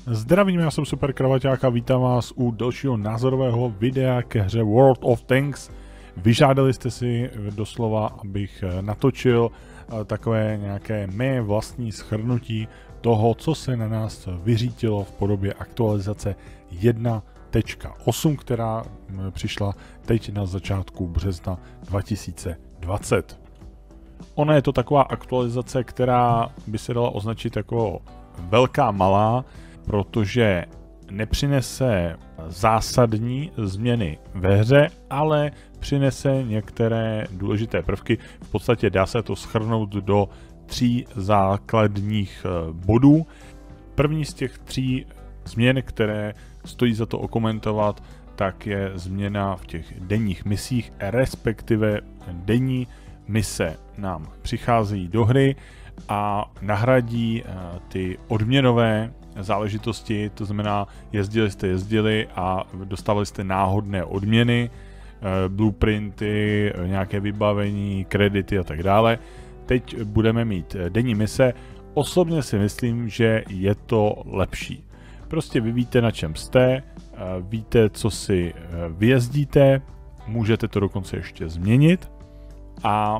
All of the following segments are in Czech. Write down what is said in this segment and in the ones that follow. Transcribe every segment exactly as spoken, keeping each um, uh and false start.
Zdravím, já jsem Super Kravaťák a vítám vás u dalšího názorového videa ke hře World of Tanks. Vyžádali jste si doslova, abych natočil takové nějaké mé vlastní shrnutí toho, co se na nás vyřítilo v podobě aktualizace jedna tečka osm, která přišla teď na začátku března dva tisíce dvacet. Ona je to taková aktualizace, která by se dala označit jako velká malá, protože nepřinese zásadní změny ve hře, ale přinese některé důležité prvky. V podstatě dá se to shrnout do tří základních bodů. První z těch tří změn, které stojí za to okomentovat, tak je změna v těch denních misích, respektive denní mise nám přicházejí do hry a nahradí ty odměnové záležitosti, to znamená, jezdili jste jezdili a dostávali jste náhodné odměny, blueprinty, nějaké vybavení, kredity a tak dále. Teď budeme mít denní mise. Osobně si myslím, že je to lepší. Prostě vy víte, na čem jste, víte, co si vyjezdíte, můžete to dokonce ještě změnit a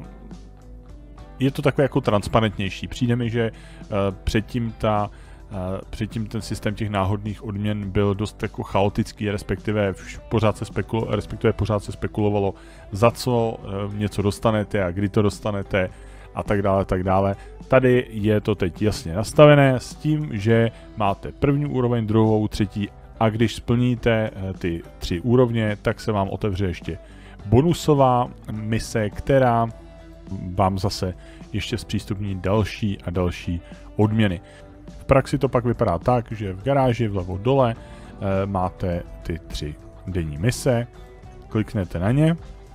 je to takové jako transparentnější. Přijde mi, že předtím ta Předtím ten systém těch náhodných odměn byl dost jako chaotický, respektive pořád se, spekulo, respektive pořád se spekulovalo, za co něco dostanete a kdy to dostanete a tak dále, tak dále. Tady je to teď jasně nastavené s tím, že máte první úroveň, druhou, třetí a když splníte ty tři úrovně, tak se vám otevře ještě bonusová mise, která vám zase ještě zpřístupní další a další odměny. V praxi to pak vypadá tak, že v garáži vlevo dole e, máte ty tři denní mise, kliknete na ně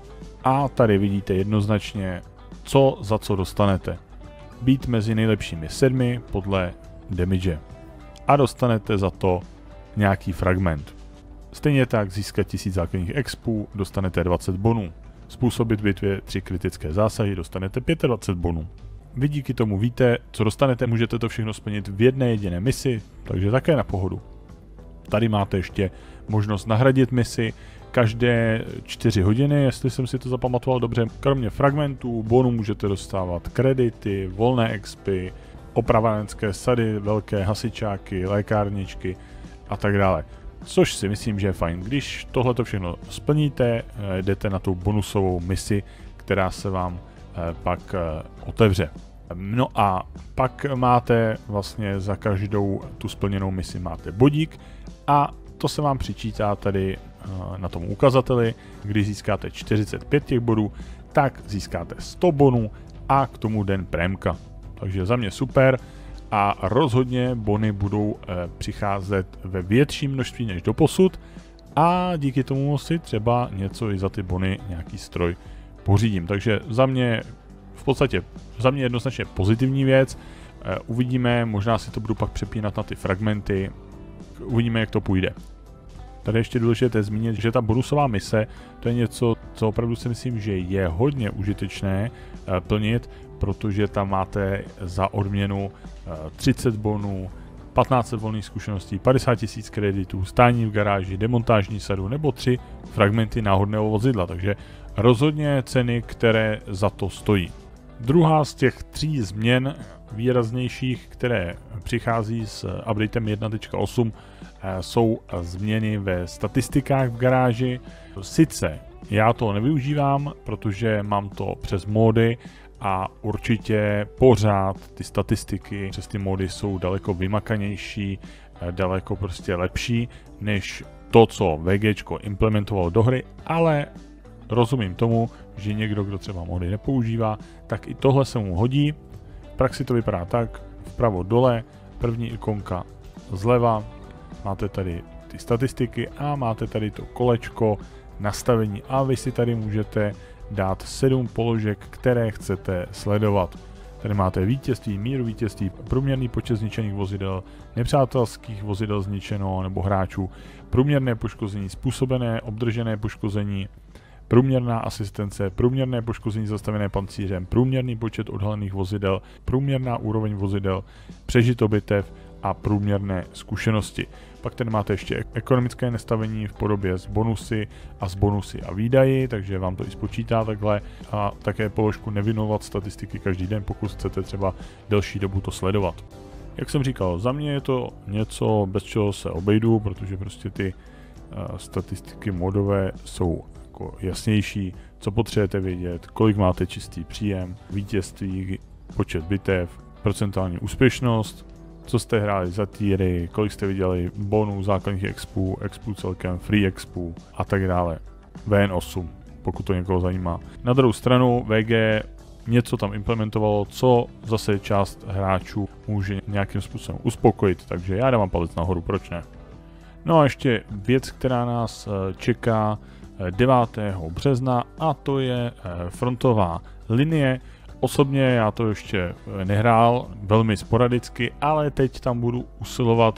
a tady vidíte jednoznačně, co za co dostanete. Být mezi nejlepšími sedmi podle damage a dostanete za to nějaký fragment. Stejně tak získat tisíc základních expů, dostanete dvacet bonů. Způsobit v bitvě tři kritické zásahy, dostanete dvacet pět bonů. Vy díky tomu víte, co dostanete, můžete to všechno splnit v jedné jediné misi, takže také na pohodu. Tady máte ještě možnost nahradit misi každé čtyři hodiny, jestli jsem si to zapamatoval dobře. Kromě fragmentů, bonů můžete dostávat kredity, volné expy, opravárenské sady, velké hasičáky, lékárničky a tak dále. Což si myslím, že je fajn. Když tohleto všechno splníte, jdete na tu bonusovou misi, která se vám pak otevře. No a pak máte vlastně za každou tu splněnou misi máte bodík a to se vám přičítá tady na tom ukazateli. Když získáte čtyřicet pět těch bodů, tak získáte sto bonů a k tomu den prémka. Takže za mě super a rozhodně bony budou přicházet ve větším množství než doposud a díky tomu si třeba něco i za ty bony, nějaký stroj pořídím. Takže za mě v podstatě za mě jednoznačně pozitivní věc. E, uvidíme, možná si to budu pak přepínat na ty fragmenty. Uvidíme, jak to půjde. Tady ještě důležité zmínit, že ta bonusová mise, to je něco, co opravdu si myslím, že je hodně užitečné e, plnit, protože tam máte za odměnu e, třicet bonů, patnáct set volných zkušeností, padesát tisíc kreditů, stání v garáži, demontážní sadu nebo tři fragmenty náhodného vozidla, takže rozhodně ceny, které za to stojí. Druhá z těch tří změn výraznějších, které přichází s updatem jedna tečka osm, jsou změny ve statistikách v garáži. Sice já to nevyužívám, protože mám to přes módy a určitě pořád ty statistiky přes ty módy jsou daleko vymakanější, daleko prostě lepší než to, co VGčko implementovalo do hry, ale rozumím tomu, že někdo, kdo třeba módy nepoužívá, tak i tohle se mu hodí. V praxi to vypadá tak, vpravo dole, první ikonka zleva, máte tady ty statistiky a máte tady to kolečko nastavení a vy si tady můžete dát sedm položek, které chcete sledovat. Tady máte vítězství, míru vítězství, průměrný počet zničených vozidel, nepřátelských vozidel zničeno nebo hráčů, průměrné poškození, způsobené obdržené poškození, průměrná asistence, průměrné poškození zastavené pancířem, průměrný počet odhalených vozidel, průměrná úroveň vozidel, přežito bitev a průměrné zkušenosti. Pak tady máte ještě ekonomické nastavení v podobě z bonusy a z bonusy a výdaji, takže vám to i spočítá takhle, a také položku nevinovat statistiky každý den, pokud chcete třeba delší dobu to sledovat. Jak jsem říkal, za mě je to něco, bez čeho se obejdu, protože prostě ty uh, statistiky modové jsou jako jasnější, co potřebujete vědět, kolik máte čistý příjem, vítězství, počet bitev, procentální úspěšnost, co jste hráli za týry, kolik jste viděli bonů, základních expů, expů celkem, free expů a tak dále. V N osm, pokud to někoho zajímá. Na druhou stranu V G něco tam implementovalo, co zase část hráčů může nějakým způsobem uspokojit, takže já dávám palec nahoru, proč ne. No a ještě věc, která nás čeká devátého března, a to je frontová linie. Osobně já to ještě nehrál, velmi sporadicky, ale teď tam budu usilovat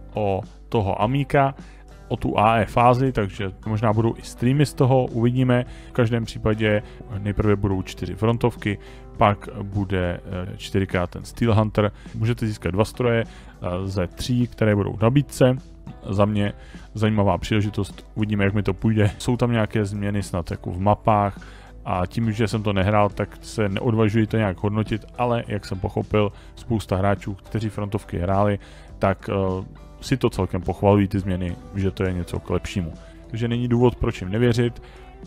o toho Amíka, o tu A E fázi, takže možná budou i streamy z toho, uvidíme. V každém případě nejprve budou čtyři frontovky, pak bude čtyřikrát ten Steel Hunter. Můžete získat dva stroje ze tří, které budou v nabídce. Za mě zajímavá příležitost, uvidíme, jak mi to půjde. Jsou tam nějaké změny snad jako v mapách, a tím, že jsem to nehrál, tak se neodvažuji to nějak hodnotit, ale jak jsem pochopil, spousta hráčů, kteří frontovky hráli, tak uh, si to celkem pochvalují ty změny, že to je něco k lepšímu. Takže není důvod, proč jim nevěřit,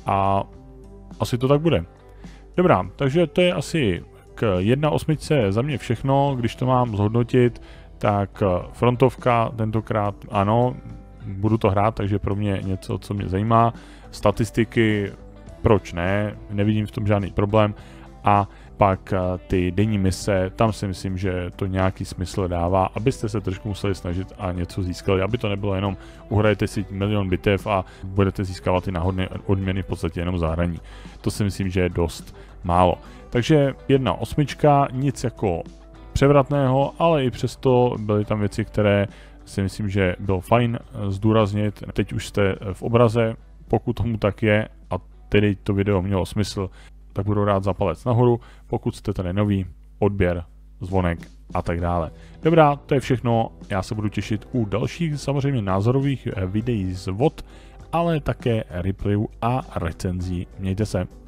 a asi to tak bude. Dobrá, takže to je asi k jedna osmičce za mě všechno. Když to mám zhodnotit, tak frontovka tentokrát ano, budu to hrát, takže pro mě něco, co mě zajímá. Statistiky, proč ne, nevidím v tom žádný problém. A pak ty denní mise, tam si myslím, že to nějaký smysl dává, abyste se trošku museli snažit a něco získali, aby to nebylo jenom uhrajete si milion bitev a budete získávat ty náhodné odměny v podstatě jenom zahraní. To si myslím, že je dost málo. Takže jedna osmička, nic jako převratného, ale i přesto byly tam věci, které si myslím, že bylo fajn zdůraznit. Teď už jste v obraze, pokud tomu tak je a tedy to video mělo smysl, tak budu rád za palec nahoru. Pokud jste tady nový, odběr, zvonek a tak dále. Dobrá, to je všechno. Já se budu těšit u dalších samozřejmě názorových videí z V O D, ale také replayů a recenzí. Mějte se.